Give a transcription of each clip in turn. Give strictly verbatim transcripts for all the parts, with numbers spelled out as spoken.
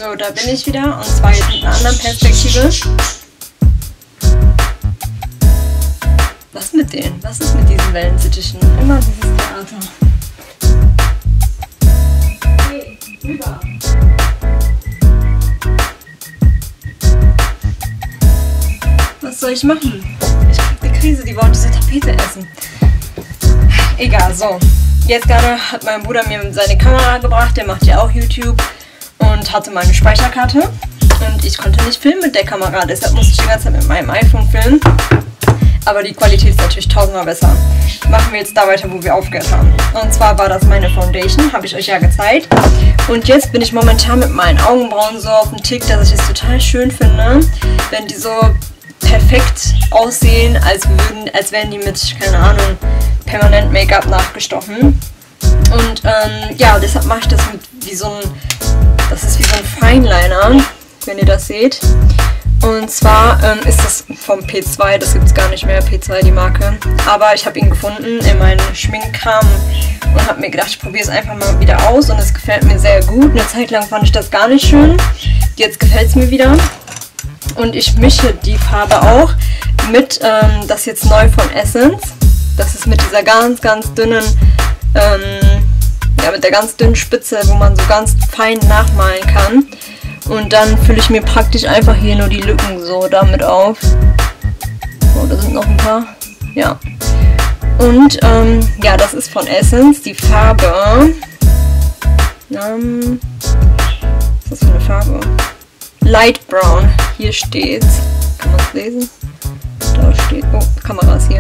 So, da bin ich wieder, und zwar jetzt mit einer anderen Perspektive. Was mit denen? Was ist mit diesen Wellensittichen? Immer dieses Theater. Hey, rüber! Was soll ich machen? Ich krieg eine Krise, die wollen diese Tapete essen. Egal, so. Jetzt gerade hat mein Bruder mir seine Kamera gebracht, der macht ja auch YouTube und hatte meine Speicherkarte. Und ich konnte nicht filmen mit der Kamera, deshalb musste ich die ganze Zeit mit meinem iPhone filmen. Aber die Qualität ist natürlich tausendmal besser. Machen wir jetzt da weiter, wo wir aufgehört haben. Und zwar war das meine Foundation, habe ich euch ja gezeigt. Und jetzt bin ich momentan mit meinen Augenbrauen so auf dem Tick, dass ich es total schön finde, wenn die so perfekt aussehen, als würden, als wären die mit, keine Ahnung, permanent Make-up nachgestochen. Und ähm, ja, deshalb mache ich das mit wie so ein, das ist wie so ein Fineliner, wenn ihr das seht. Und zwar ähm, ist das vom P zwei, das gibt es gar nicht mehr, P zwei die Marke. Aber ich habe ihn gefunden in meinem Schminkkram und habe mir gedacht, ich probiere es einfach mal wieder aus und es gefällt mir sehr gut. Eine Zeit lang fand ich das gar nicht schön, jetzt gefällt es mir wieder. Und ich mische die Farbe auch mit, ähm, das jetzt neu von Essence. Das ist mit dieser ganz, ganz dünnen, ähm, ja, mit der ganz dünnen Spitze, wo man so ganz fein nachmalen kann. Und dann fülle ich mir praktisch einfach hier nur die Lücken so damit auf. Oh, da sind noch ein paar. Ja. Und, ähm, ja, das ist von Essence, die Farbe. Ähm, was ist das für eine Farbe? Light Brown. Hier steht's. Kann man es lesen? Da steht. Oh, Kamera ist hier.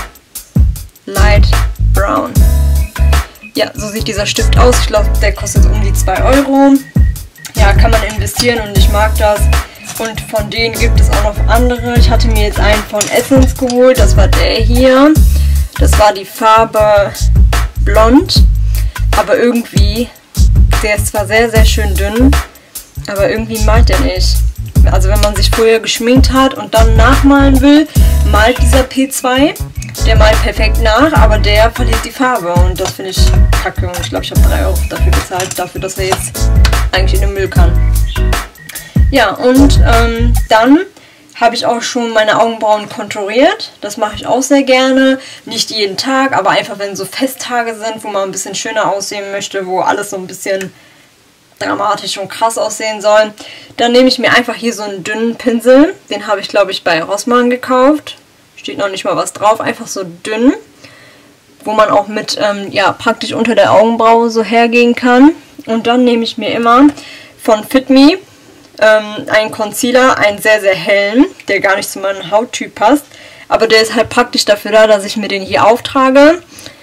Light Brown. Ja, so sieht dieser Stift aus. Ich glaube, der kostet um die zwei Euro. Ja, kann man investieren und ich mag das. Und von denen gibt es auch noch andere. Ich hatte mir jetzt einen von Essence geholt. Das war der hier. Das war die Farbe Blond. Aber irgendwie, der ist zwar sehr, sehr schön dünn, aber irgendwie malt der nicht. Also wenn man sich vorher geschminkt hat und dann nachmalen will, malt dieser P zwei. Der malt perfekt nach, aber der verliert die Farbe und das finde ich kacke. Und ich glaube, ich habe drei Euro dafür bezahlt, dafür, dass er jetzt eigentlich in den Müll kann. Ja, und ähm, dann habe ich auch schon meine Augenbrauen konturiert. Das mache ich auch sehr gerne. Nicht jeden Tag, aber einfach, wenn so Festtage sind, wo man ein bisschen schöner aussehen möchte, wo alles so ein bisschen dramatisch und krass aussehen soll. Dann nehme ich mir einfach hier so einen dünnen Pinsel. Den habe ich, glaube ich, bei Rossmann gekauft. Steht noch nicht mal was drauf. Einfach so dünn. Wo man auch mit, ähm, ja, praktisch unter der Augenbraue so hergehen kann. Und dann nehme ich mir immer von Fit Me ähm, einen Concealer, einen sehr, sehr hellen, der gar nicht zu meinem Hauttyp passt. Aber der ist halt praktisch dafür da, dass ich mir den hier auftrage.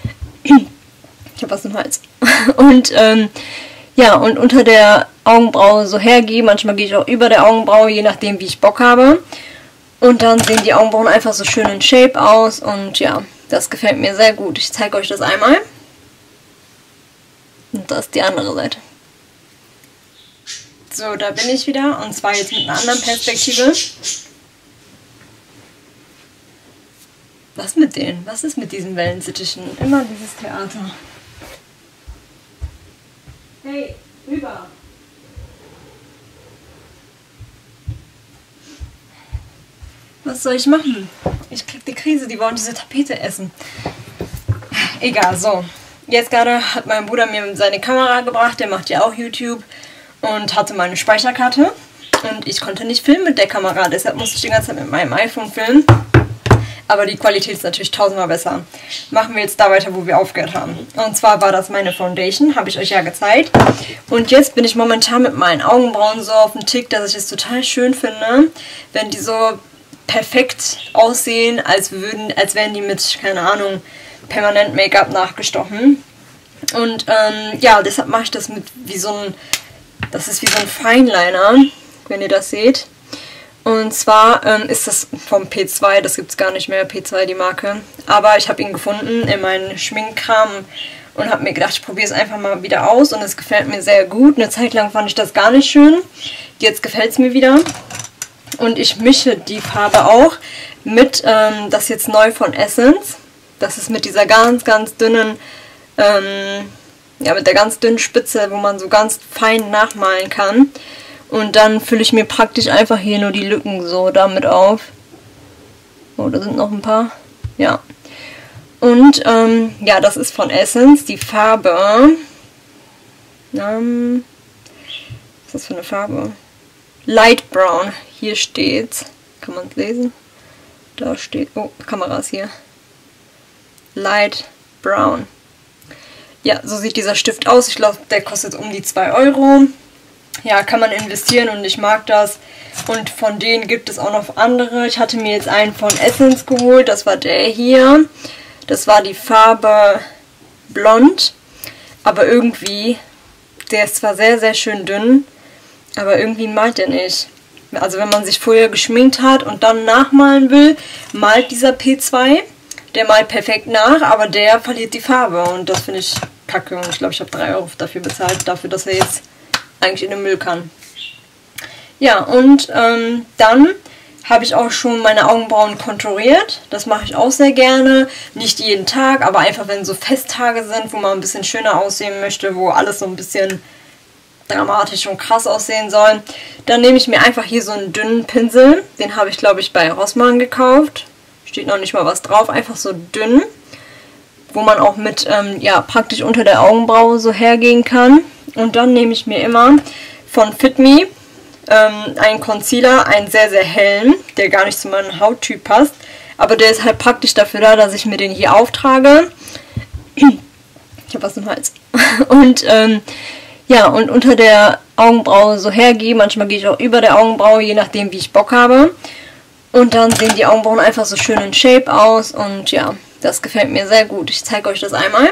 Ich habe was im Hals. Und, ähm, ja, und unter der Augenbraue so hergehe. Manchmal gehe ich auch über der Augenbraue, je nachdem, wie ich Bock habe. Und dann sehen die Augenbrauen einfach so schön in Shape aus. Und ja, das gefällt mir sehr gut. Ich zeige euch das einmal. Und das ist die andere Seite. So, da bin ich wieder. Und zwar jetzt mit einer anderen Perspektive. Was mit denen? Was ist mit diesen Wellensittichen? Immer dieses Theater. Hey, rüber! Was soll ich machen? Ich krieg die Krise, die wollen diese Tapete essen. Egal, so. Jetzt gerade hat mein Bruder mir seine Kamera gebracht, der macht ja auch YouTube und hatte meine Speicherkarte. Und ich konnte nicht filmen mit der Kamera, deshalb musste ich die ganze Zeit mit meinem iPhone filmen. Aber die Qualität ist natürlich tausendmal besser. Machen wir jetzt da weiter, wo wir aufgehört haben. Und zwar war das meine Foundation, habe ich euch ja gezeigt. Und jetzt bin ich momentan mit meinen Augenbrauen so auf dem Tick, dass ich es total schön finde, wenn die so perfekt aussehen, als würden, als wären die mit, keine Ahnung, permanent Make-up nachgestochen. Und ähm, ja, deshalb mache ich das mit wie so ein, das ist wie so ein Fineliner, wenn ihr das seht. Und zwar ähm, ist das vom P zwei, das gibt es gar nicht mehr, P zwei die Marke. Aber ich habe ihn gefunden in meinem Schminkkram und habe mir gedacht, ich probiere es einfach mal wieder aus und es gefällt mir sehr gut. Eine Zeit lang fand ich das gar nicht schön, jetzt gefällt es mir wieder. Und ich mische die Farbe auch mit, ähm, das jetzt neu von Essence. Das ist mit dieser ganz, ganz dünnen, ähm, ja, mit der ganz dünnen Spitze, wo man so ganz fein nachmalen kann. Und dann fülle ich mir praktisch einfach hier nur die Lücken so damit auf. Oh, da sind noch ein paar. Ja. Und ähm, ja, das ist von Essence. Die Farbe. Ähm, was ist das für eine Farbe? Light Brown. Hier steht's. Kann man es lesen? Da steht. Oh, Kamera ist hier. Light Brown. Ja, so sieht dieser Stift aus. Ich glaube, der kostet um die zwei Euro. Ja, kann man investieren und ich mag das. Und von denen gibt es auch noch andere. Ich hatte mir jetzt einen von Essence geholt. Das war der hier. Das war die Farbe Blond. Aber irgendwie, der ist zwar sehr, sehr schön dünn, aber irgendwie malt der nicht. Also wenn man sich vorher geschminkt hat und dann nachmalen will, malt dieser P zwei. Der malt perfekt nach, aber der verliert die Farbe. Und das finde ich kacke. Und ich glaube, ich habe drei Euro dafür bezahlt, dafür, dass er jetzt eigentlich in den Müll kann. Ja, und ähm, dann habe ich auch schon meine Augenbrauen konturiert. Das mache ich auch sehr gerne. Nicht jeden Tag, aber einfach, wenn so Festtage sind, wo man ein bisschen schöner aussehen möchte, wo alles so ein bisschen dramatisch und krass aussehen soll. Dann nehme ich mir einfach hier so einen dünnen Pinsel. Den habe ich, glaube ich, bei Rossmann gekauft. Steht noch nicht mal was drauf. Einfach so dünn, wo man auch mit, ähm, ja, praktisch unter der Augenbraue so hergehen kann. Und dann nehme ich mir immer von Fit Me ähm, einen Concealer, einen sehr, sehr hellen, der gar nicht zu meinem Hauttyp passt. Aber der ist halt praktisch dafür da, dass ich mir den hier auftrage. Ich habe was im Hals. Und, ähm, ja, und unter der Augenbraue so hergehe. Manchmal gehe ich auch über der Augenbraue, je nachdem, wie ich Bock habe. Und dann sehen die Augenbrauen einfach so schön in Shape aus. Und ja, das gefällt mir sehr gut. Ich zeige euch das einmal.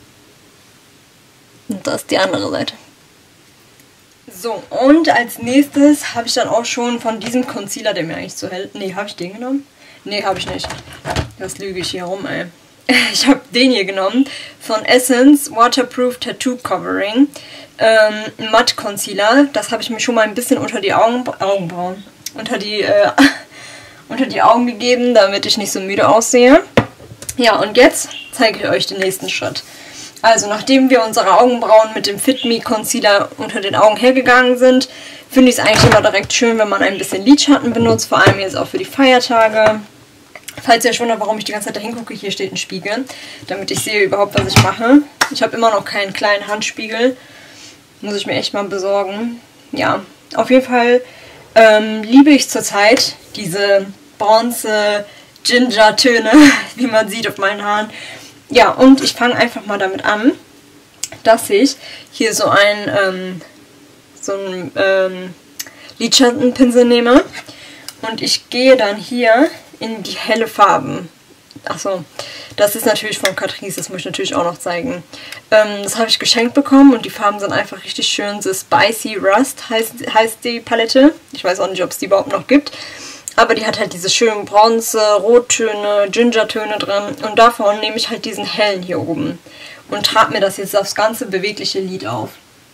Und das ist die andere Seite. So, und als nächstes habe ich dann auch schon von diesem Concealer, der mir eigentlich zu hell... Nee, habe ich den genommen? Nee, habe ich nicht. Das lüge ich hier rum, ey. Ich habe den hier genommen. Von Essence Waterproof Tattoo Covering. Ähm, Matte Concealer. Das habe ich mir schon mal ein bisschen unter die Augen, Augenbrauen. Unter die, äh, unter die Augen gegeben, damit ich nicht so müde aussehe. Ja, und jetzt zeige ich euch den nächsten Schritt. Also, nachdem wir unsere Augenbrauen mit dem Fit Me Concealer unter den Augen hergegangen sind, finde ich es eigentlich immer direkt schön, wenn man ein bisschen Lidschatten benutzt, vor allem jetzt auch für die Feiertage. Falls ihr euch wundert, warum ich die ganze Zeit dahin gucke, hier steht ein Spiegel, damit ich sehe überhaupt, was ich mache. Ich habe immer noch keinen kleinen Handspiegel, muss ich mir echt mal besorgen. Ja, auf jeden Fall ähm, liebe ich zurzeit diese Bronze-Ginger-Töne, wie man sieht auf meinen Haaren. Ja, und ich fange einfach mal damit an, dass ich hier so ein ähm, so ein ähm, Lidschattenpinsel nehme und ich gehe dann hier in die helle Farben. Achso, das ist natürlich von Catrice, das möchte ich natürlich auch noch zeigen. Ähm, das habe ich geschenkt bekommen und die Farben sind einfach richtig schön. The Spicy Rust heißt, heißt die Palette. Ich weiß auch nicht, ob es die überhaupt noch gibt. Aber die hat halt diese schönen Bronze, Rottöne, Gingertöne drin. Und davon nehme ich halt diesen hellen hier oben. Und trage mir das jetzt aufs ganze bewegliche Lid auf.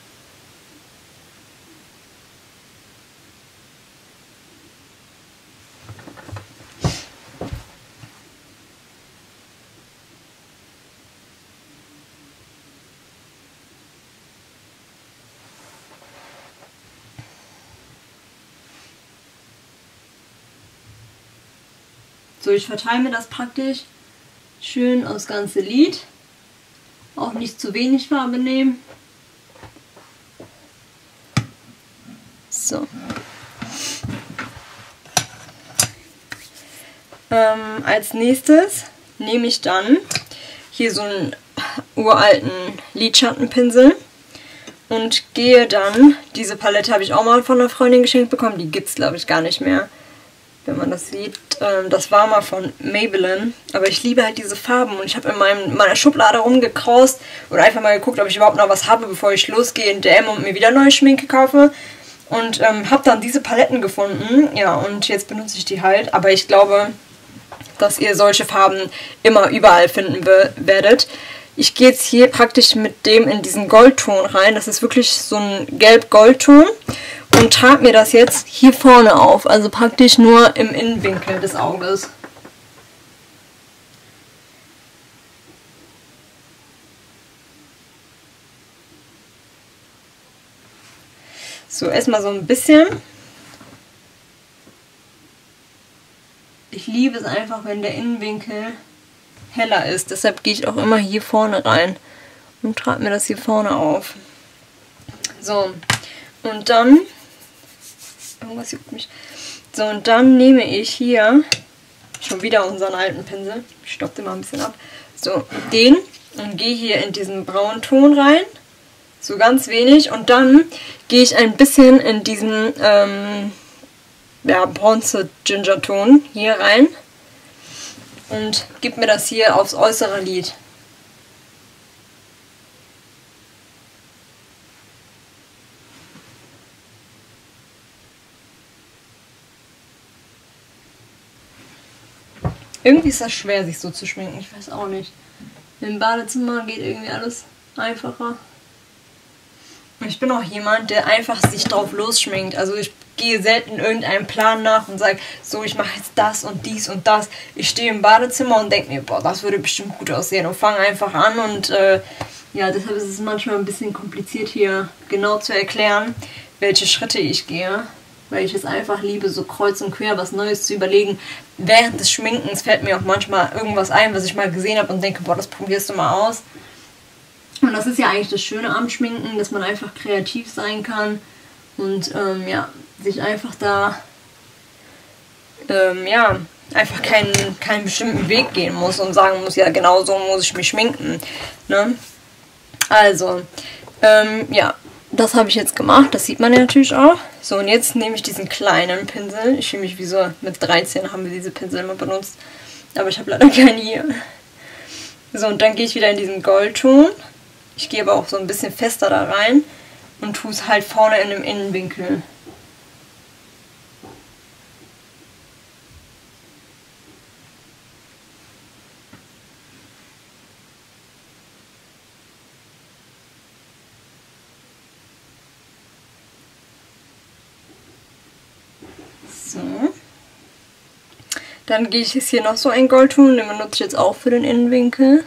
So, ich verteile mir das praktisch schön aufs ganze Lid. Auch nicht zu wenig Farbe nehmen. So. Ähm, als nächstes nehme ich dann hier so einen uralten Lidschattenpinsel und gehe dann, diese Palette habe ich auch mal von einer Freundin geschenkt bekommen, die gibt es glaube ich gar nicht mehr. Wenn man das sieht, ähm, das war mal von Maybelline, aber ich liebe halt diese Farben und ich habe in meinem, meiner Schublade rumgekraust und einfach mal geguckt, ob ich überhaupt noch was habe, bevor ich losgehe in D M und mir wieder neue Schminke kaufe und ähm, habe dann diese Paletten gefunden, ja, und jetzt benutze ich die halt, aber ich glaube, dass ihr solche Farben immer überall finden werdet. Ich gehe jetzt hier praktisch mit dem in diesen Goldton rein, das ist wirklich so ein Gelb-Goldton. Und trage mir das jetzt hier vorne auf, also praktisch nur im Innenwinkel des Auges. So, erstmal so ein bisschen. Ich liebe es einfach, wenn der Innenwinkel heller ist. Deshalb gehe ich auch immer hier vorne rein und trage mir das hier vorne auf. So, und dann... Irgendwas juckt mich. So, und dann nehme ich hier schon wieder unseren alten Pinsel. Ich stoppe den mal ein bisschen ab. So, den und gehe hier in diesen braunen Ton rein. So ganz wenig. Und dann gehe ich ein bisschen in diesen ähm, ja, Bronze-Ginger-Ton hier rein. Und gebe mir das hier aufs äußere Lid. Irgendwie ist das schwer, sich so zu schminken. Ich weiß auch nicht. Im Badezimmer geht irgendwie alles einfacher. Und ich bin auch jemand, der einfach sich drauf losschminkt. Also ich gehe selten irgendeinem Plan nach und sage, so, ich mache jetzt das und dies und das. Ich stehe im Badezimmer und denke mir, boah, das würde bestimmt gut aussehen. Und fange einfach an und äh, ja, deshalb ist es manchmal ein bisschen kompliziert hier genau zu erklären, welche Schritte ich gehe. Weil ich es einfach liebe, so kreuz und quer was Neues zu überlegen. Während des Schminkens fällt mir auch manchmal irgendwas ein, was ich mal gesehen habe und denke, boah, das probierst du mal aus. Und das ist ja eigentlich das Schöne am Schminken, dass man einfach kreativ sein kann und ähm, ja, sich einfach da ähm, ja, einfach keinen, keinen bestimmten Weg gehen muss und sagen muss, ja, genau so muss ich mich schminken. Ne? Also, ähm, ja, das habe ich jetzt gemacht, das sieht man ja natürlich auch. So, und jetzt nehme ich diesen kleinen Pinsel. Ich fühle mich wie so, mit dreizehn haben wir diese Pinsel immer benutzt, aber ich habe leider keinen hier. So, und dann gehe ich wieder in diesen Goldton. Ich gehe aber auch so ein bisschen fester da rein und tue es halt vorne in dem Innenwinkel. So. Dann gehe ich jetzt hier noch so einen Goldton, den benutze ich jetzt auch für den Innenwinkel.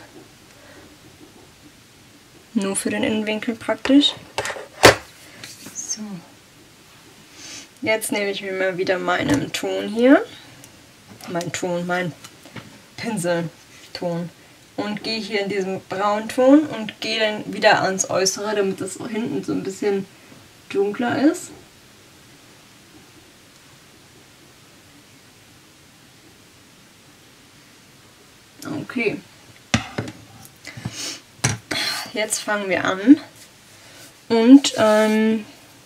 Nur für den Innenwinkel praktisch. So. Jetzt nehme ich mir mal wieder meinen Ton hier. Mein Ton, mein Pinselton. Und gehe hier in diesem Braunton und gehe dann wieder ans Äußere, damit das auch hinten so ein bisschen dunkler ist. Okay. Jetzt fangen wir an. Und ähm,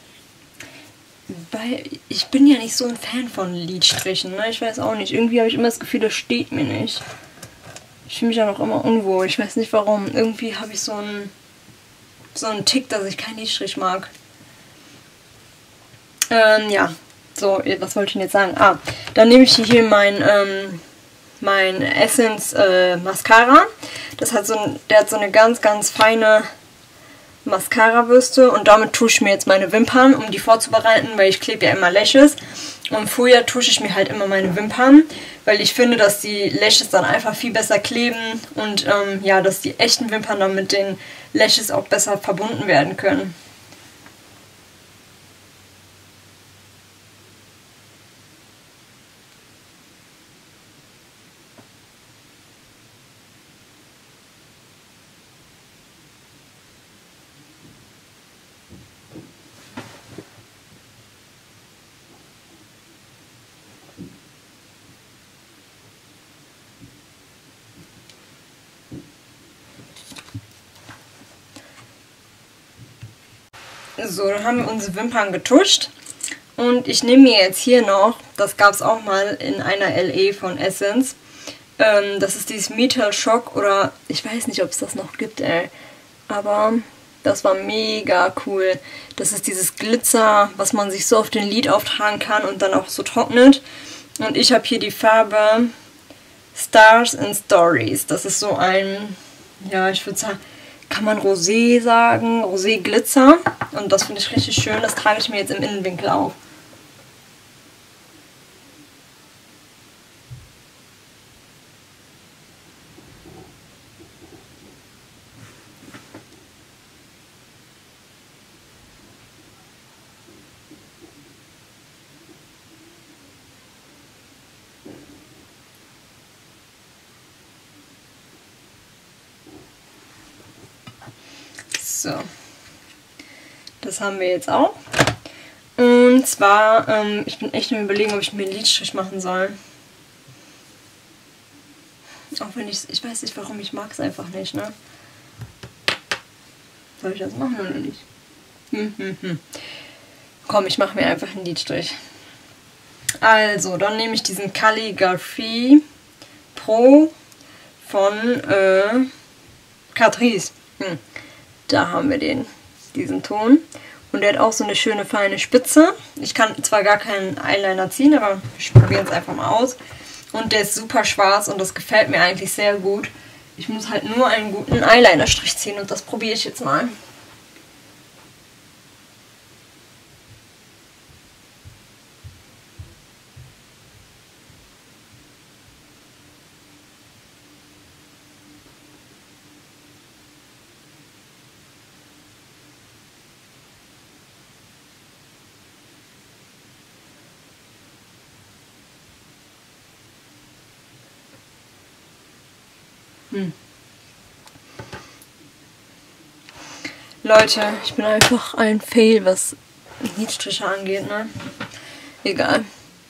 weil ich bin ja nicht so ein Fan von Lidstrichen, ne? Ich weiß auch nicht. Irgendwie habe ich immer das Gefühl, das steht mir nicht. Ich fühle mich ja noch immer unwohl. Ich weiß nicht warum. Irgendwie habe ich so einen so einen Tick, dass ich keinen Lidstrich mag. Ähm, ja. So, was wollte ich denn jetzt sagen? Ah, dann nehme ich hier mein ähm, mein Essence äh, Mascara. Das hat so ein, der hat so eine ganz, ganz feine Mascara-Bürste und damit tusche ich mir jetzt meine Wimpern, um die vorzubereiten, weil ich klebe ja immer Lashes. Und vorher tusche ich mir halt immer meine Wimpern, weil ich finde, dass die Lashes dann einfach viel besser kleben und ähm, ja, dass die echten Wimpern dann mit den Lashes auch besser verbunden werden können. So, dann haben wir unsere Wimpern getuscht und ich nehme mir jetzt hier noch, das gab es auch mal in einer L E von Essence, ähm, das ist dieses Metal Shock oder ich weiß nicht, ob es das noch gibt, ey, aber das war mega cool. Das ist dieses Glitzer, was man sich so auf den Lid auftragen kann und dann auch so trocknet. Und ich habe hier die Farbe Stars and Stories. Das ist so ein, ja, ich würde sagen, kann man Rosé sagen, Rosé Glitzer. Und das finde ich richtig schön, das trage ich mir jetzt im Innenwinkel auf. So. Das haben wir jetzt auch. Und zwar, ähm, ich bin echt am Überlegen, ob ich mir einen Lidstrich machen soll. Auch wenn ich, ich weiß nicht warum, ich mag es einfach nicht, ne? Soll ich das machen oder nicht? Hm, hm, hm. Komm, ich mache mir einfach einen Lidstrich. Also, dann nehme ich diesen Calligraphy Pro von äh, Catrice. Hm. Da haben wir den, diesen Ton. Und der hat auch so eine schöne feine Spitze. Ich kann zwar gar keinen Eyeliner ziehen, aber ich probiere es einfach mal aus. Und der ist super schwarz und das gefällt mir eigentlich sehr gut. Ich muss halt nur einen guten Eyelinerstrich ziehen und das probiere ich jetzt mal. Hm. Leute, ich bin einfach ein Fail, was Lidstriche angeht, ne? Egal.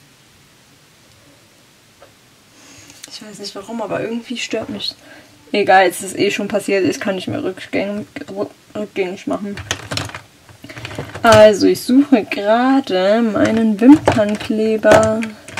Ich weiß nicht warum, aber irgendwie stört mich. Egal, jetzt ist es eh schon passiert, ich kann nicht mehr rückgängig, rückgängig machen. Also, ich suche gerade meinen Wimpernkleber.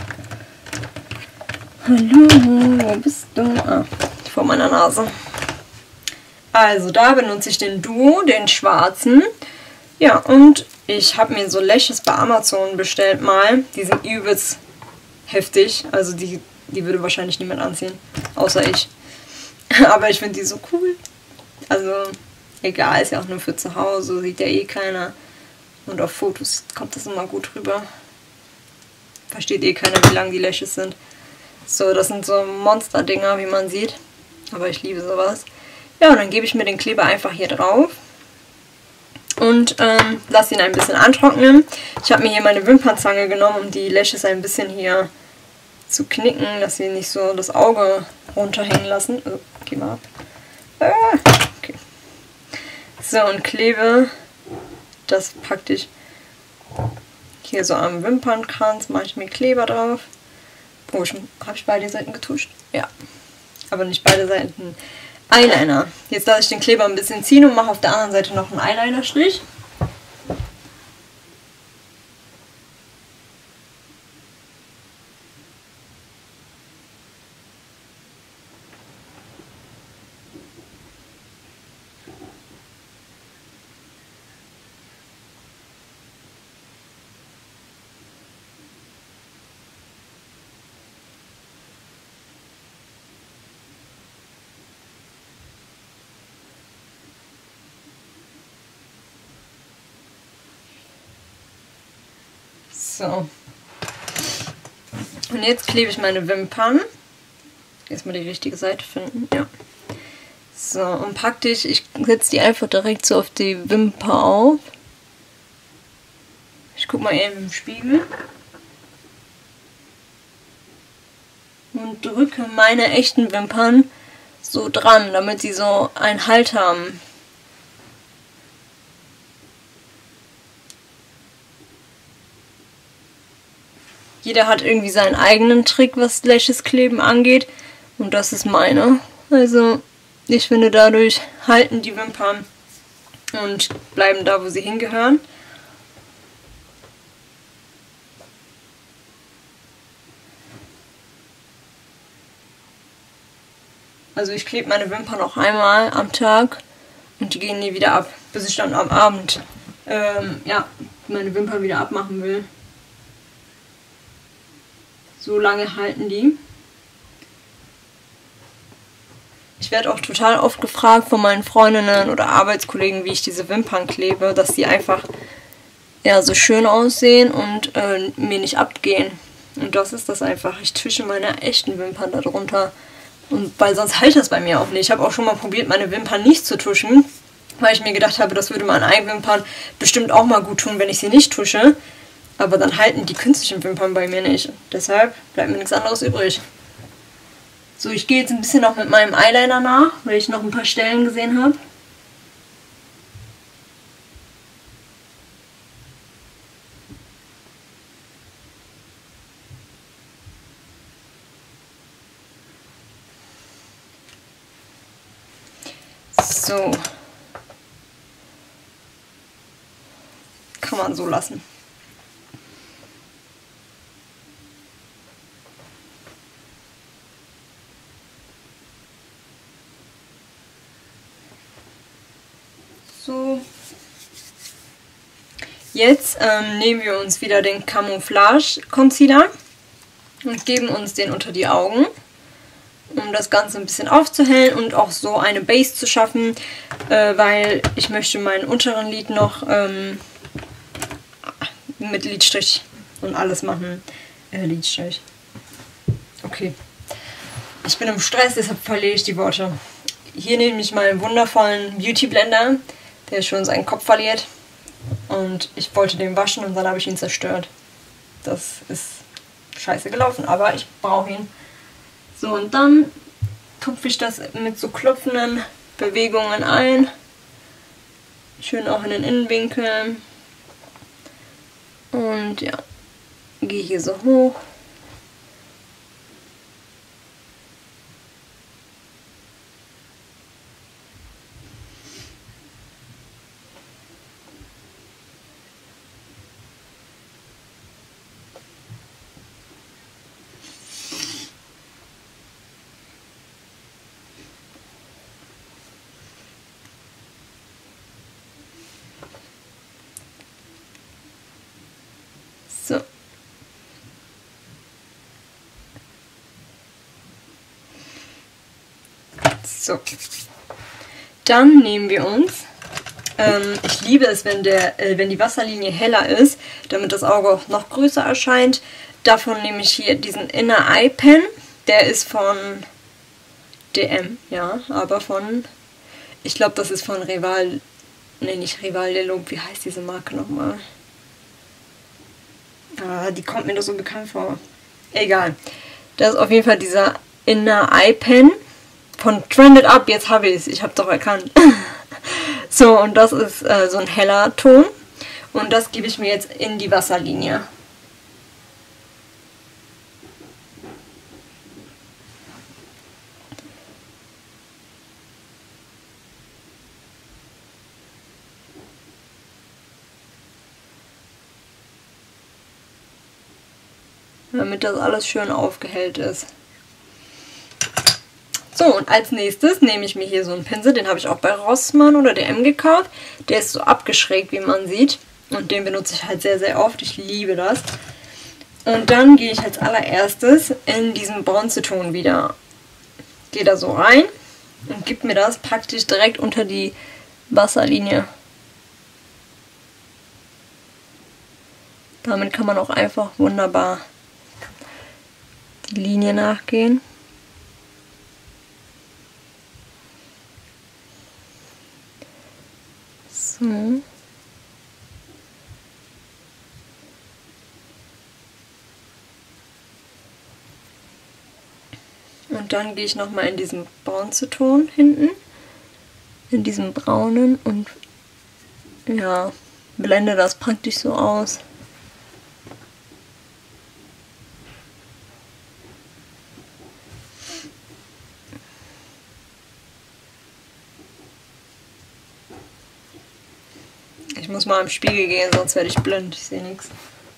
Hallo, wo bist du? Ah, vor meiner Nase. Also da benutze ich den Duo, den schwarzen. Ja, und ich habe mir so Lashes bei Amazon bestellt mal. Die sind übelst heftig. Also die, die würde wahrscheinlich niemand anziehen, außer ich. Aber ich finde die so cool. Also egal, ist ja auch nur für zu Hause, sieht ja eh keiner. Und auf Fotos kommt das immer gut rüber. Versteht eh keiner, wie lang die Lashes sind. So, das sind so Monster-Dinger, wie man sieht. Aber ich liebe sowas. Ja, und dann gebe ich mir den Kleber einfach hier drauf. Und ähm, lasse ihn ein bisschen antrocknen. Ich habe mir hier meine Wimpernzange genommen, um die Lashes ein bisschen hier zu knicken, dass sie nicht so das Auge runterhängen lassen. Oh, geh mal ab. Ah, okay. So, und klebe das praktisch hier so am Wimpernkranz. Mache ich mir Kleber drauf. Oh, habe ich beide Seiten getuscht? Ja. Aber nicht beide Seiten Eyeliner. Jetzt lasse ich den Kleber ein bisschen ziehen und mache auf der anderen Seite noch einen Eyelinerstrich. So. Und jetzt klebe ich meine Wimpern. Erstmal die richtige Seite finden. Ja. So, und praktisch, ich setze die einfach direkt so auf die Wimper auf. Ich gucke mal eben im Spiegel. Und drücke meine echten Wimpern so dran, damit sie so einen Halt haben. Jeder hat irgendwie seinen eigenen Trick, was Lashes kleben angeht. Und das ist meine. Also, ich finde, dadurch halten die Wimpern und bleiben da, wo sie hingehören. Also ich klebe meine Wimpern noch einmal am Tag und die gehen nie wieder ab, bis ich dann am Abend ähm, ja, meine Wimpern wieder abmachen will. So lange halten die. Ich werde auch total oft gefragt von meinen Freundinnen oder Arbeitskollegen, wie ich diese Wimpern klebe, dass die einfach ja, so schön aussehen und äh, mir nicht abgehen. Und das ist das einfach. Ich tusche meine echten Wimpern darunter. Und weil sonst hält das bei mir auch nicht. Ich habe auch schon mal probiert, meine Wimpern nicht zu tuschen, weil ich mir gedacht habe, das würde meinen Eigenwimpern bestimmt auch mal gut tun, wenn ich sie nicht tusche. Aber dann halten die künstlichen Wimpern bei mir nicht. Deshalb bleibt mir nichts anderes übrig. So, ich gehe jetzt ein bisschen noch mit meinem Eyeliner nach, weil ich noch ein paar Stellen gesehen habe. So. Kann man so lassen. So. Jetzt ähm, nehmen wir uns wieder den Camouflage Concealer und geben uns den unter die Augen, um das Ganze ein bisschen aufzuhellen und auch so eine Base zu schaffen, äh, weil ich möchte meinen unteren Lid noch ähm, mit Lidstrich und alles machen. Äh, Lidstrich. Okay. Ich bin im Stress, deshalb verliere ich die Worte. Hier nehme ich meinen wundervollen Beauty Blender, der schon seinen Kopf verliert. Und ich wollte den waschen und dann habe ich ihn zerstört. Das ist scheiße gelaufen, aber ich brauche ihn. So, und dann tupfe ich das mit so klopfenden Bewegungen ein. Schön auch in den Innenwinkel. Und ja, gehe hier so hoch. So. So. Dann nehmen wir uns, ähm, ich liebe es, wenn, der, äh, wenn die Wasserlinie heller ist, damit das Auge auch noch größer erscheint. Davon nehme ich hier diesen Inner Eye Pen, der ist von D M, ja, aber von, ich glaube, das ist von Rival, ne, nicht Rival de Loop, wie heißt diese Marke nochmal? Ah, die kommt mir doch so bekannt vor. Egal. Das ist auf jeden Fall dieser Inner Eye Pen von Trended Up. Jetzt habe ich es. Ich habe doch erkannt. So, und das ist äh, so ein heller Ton. Und das gebe ich mir jetzt in die Wasserlinie. Damit das alles schön aufgehellt ist. So, und als nächstes nehme ich mir hier so einen Pinsel, den habe ich auch bei Rossmann oder D M gekauft. Der ist so abgeschrägt, wie man sieht. Und den benutze ich halt sehr, sehr oft. Ich liebe das. Und dann gehe ich als allererstes in diesen Bronzeton wieder. Gehe da so rein und gebe mir das praktisch direkt unter die Wasserlinie. Damit kann man auch einfach wunderbar die Linie nachgehen. So. Und dann gehe ich nochmal in diesen Bronzeton hinten, in diesem braunen und ja, blende das praktisch so aus. Ich muss mal im Spiegel gehen, sonst werde ich blind. Ich sehe nichts.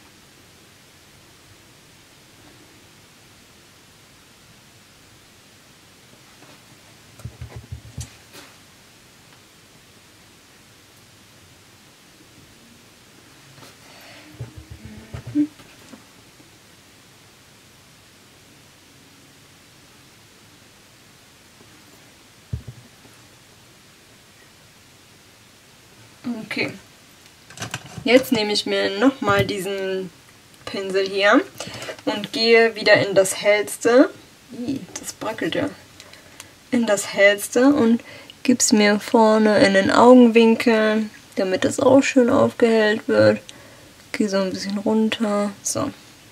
Okay. Jetzt nehme ich mir nochmal diesen Pinsel hier und gehe wieder in das Hellste. Ih, das brackelt ja. In das Hellste und gebe es mir vorne in den Augenwinkel, damit das auch schön aufgehellt wird. Gehe so ein bisschen runter. So.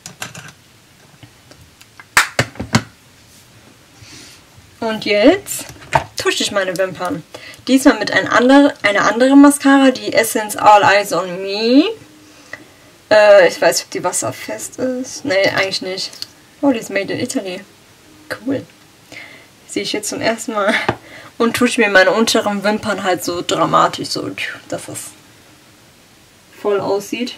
Und jetzt tusche ich meine Wimpern. Diesmal mit ein andere, einer anderen Mascara, die Essence All Eyes on Me. Äh, ich weiß nicht, ob die wasserfest ist. Nee, eigentlich nicht. Oh, die ist made in Italy. Cool. Sehe ich jetzt zum ersten Mal. und tusche mir meine unteren Wimpern halt so dramatisch, so, dass es voll aussieht.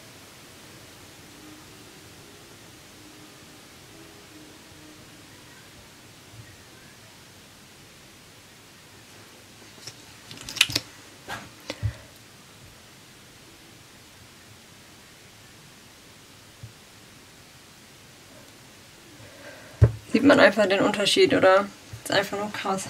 Sieht man einfach den Unterschied, oder? Ist einfach nur krass.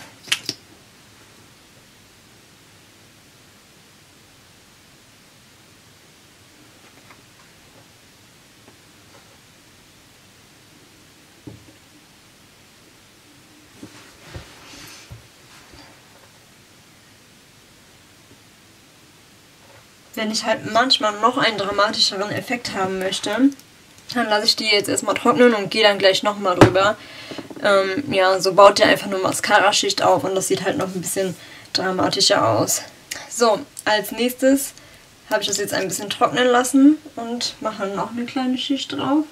Wenn ich halt manchmal noch einen dramatischeren Effekt haben möchte, dann lasse ich die jetzt erstmal trocknen und gehe dann gleich nochmal drüber. Ähm, ja, so baut ihr einfach nur Mascara-Schicht auf und das sieht halt noch ein bisschen dramatischer aus. So, als nächstes habe ich das jetzt ein bisschen trocknen lassen und mache noch eine kleine Schicht drauf.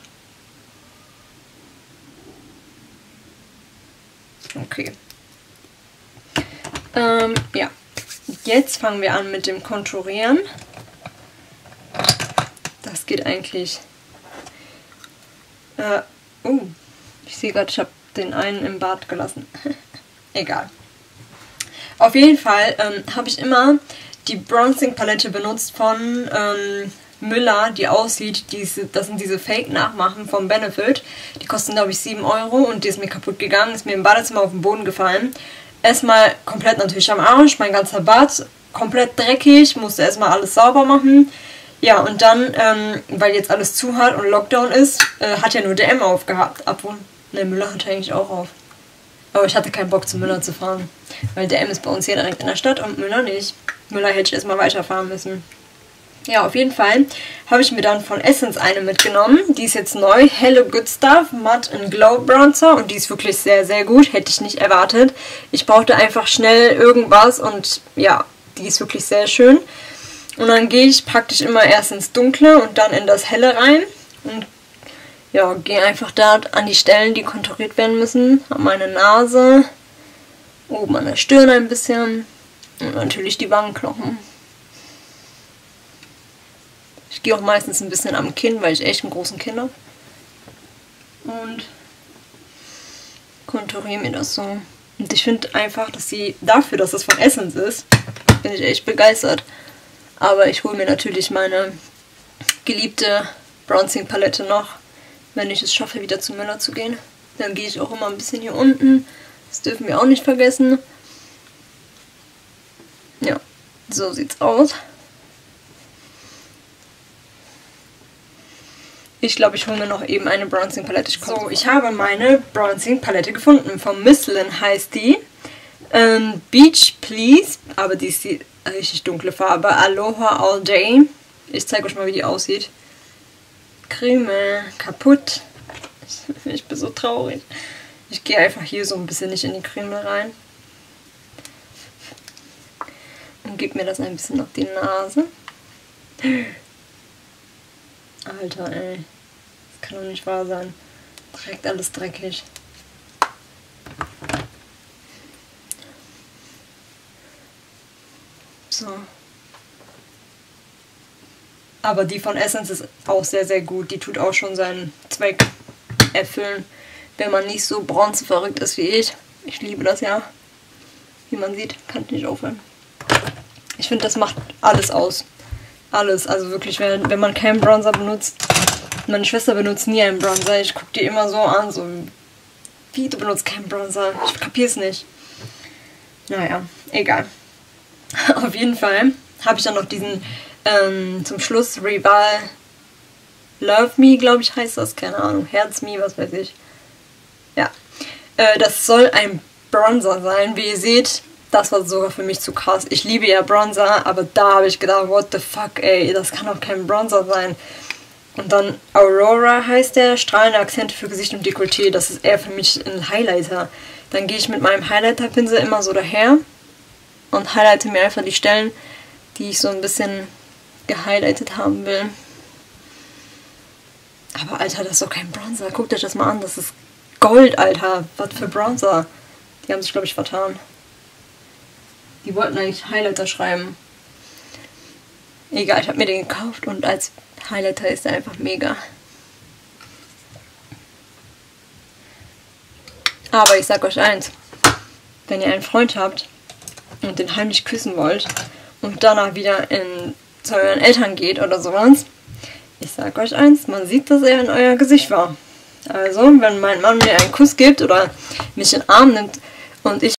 Okay. Ähm, ja. Jetzt fangen wir an mit dem Konturieren. Das geht eigentlich... Äh, oh, ich sehe gerade, ich habe den einen im Bad gelassen. Egal. Auf jeden Fall ähm, habe ich immer die Bronzing-Palette benutzt von ähm, Müller, die aussieht, diese, das sind diese Fake-Nachmachen vom Benefit. Die kosten, glaube ich, sieben Euro und die ist mir kaputt gegangen, ist mir im Badezimmer auf den Boden gefallen. Erstmal komplett natürlich am Arsch, mein ganzer Bad, komplett dreckig, musste erstmal alles sauber machen. Ja, und dann, ähm, weil jetzt alles zu hat und Lockdown ist, äh, hat ja nur D M aufgehabt. Obwohl, ne, Müller hatte eigentlich auch auf. Aber ich hatte keinen Bock, zu Müller zu fahren. Weil D M ist bei uns hier direkt in der Stadt und Müller nicht. Müller hätte ich erstmal weiterfahren müssen. Ja, auf jeden Fall habe ich mir dann von Essence eine mitgenommen. Die ist jetzt neu. Hello Good Stuff Matte and Glow Bronzer. Und die ist wirklich sehr, sehr gut. Hätte ich nicht erwartet. Ich brauchte einfach schnell irgendwas und ja, die ist wirklich sehr schön. Und dann gehe ich praktisch immer erst ins Dunkle und dann in das Helle rein. Und ja, gehe einfach da an die Stellen, die konturiert werden müssen. An meine Nase, oben an der Stirn ein bisschen und natürlich die Wangenknochen. Ich gehe auch meistens ein bisschen am Kinn, weil ich echt einen großen Kinn habe. Und konturiere mir das so. Und ich finde einfach, dass sie dafür, dass es von Essence ist, bin ich echt begeistert. Aber ich hole mir natürlich meine geliebte Bronzing-Palette noch, wenn ich es schaffe, wieder zu Müller zu gehen. Dann gehe ich auch immer ein bisschen hier unten. Das dürfen wir auch nicht vergessen. Ja, so sieht's aus. Ich glaube, ich hole mir noch eben eine Bronzing-Palette. So, ich habe meine Bronzing-Palette gefunden. Von Misslin heißt die. Ähm, Beach Please, aber die ist die richtig dunkle Farbe. Aloha All Day. Ich zeige euch mal, wie die aussieht. Creme, kaputt. Ich bin so traurig. Ich gehe einfach hier so ein bisschen nicht in die Creme rein. Und gebe mir das ein bisschen auf die Nase. Alter, ey. Das kann doch nicht wahr sein. Direkt alles dreckig. So. Aber die von Essence ist auch sehr, sehr gut. Die tut auch schon seinen Zweck erfüllen, wenn man nicht so bronzeverrückt ist wie ich. Ich liebe das ja. Wie man sieht, kann ich nicht aufhören. Ich finde, das macht alles aus. Alles. Also wirklich, wenn, wenn man keinen Bronzer benutzt. Meine Schwester benutzt nie einen Bronzer. Ich gucke die immer so an, so wie, du benutzt keinen Bronzer? Ich kapier's nicht. Naja, egal. Auf jeden Fall habe ich dann noch diesen ähm, zum Schluss Rival Love Me, glaube ich, heißt das. Keine Ahnung. Herz Me, was weiß ich. Ja. Äh, das soll ein Bronzer sein. Wie ihr seht, das war sogar für mich zu krass. Ich liebe ja Bronzer, aber da habe ich gedacht, what the fuck, ey, das kann doch kein Bronzer sein. Und dann Aurora heißt der, strahlende Akzente für Gesicht und Dekolleté. Das ist eher für mich ein Highlighter. Dann gehe ich mit meinem Highlighter-Pinsel immer so daher und highlighte mir einfach die Stellen, die ich so ein bisschen gehighlightet haben will. Aber Alter, das ist doch kein Bronzer. Guckt euch das mal an. Das ist Gold, Alter. Was für Bronzer. Die haben sich, glaube ich, vertan. Die wollten eigentlich Highlighter schreiben. Egal, ich habe mir den gekauft und als Highlighter ist er einfach mega. Aber ich sag euch eins, wenn ihr einen Freund habt und den heimlich küssen wollt und danach wieder in, zu euren Eltern geht oder sowas, ich sag euch eins, man sieht, dass er in euer Gesicht war. Also, wenn mein Mann mir einen Kuss gibt oder mich in den Arm nimmt und ich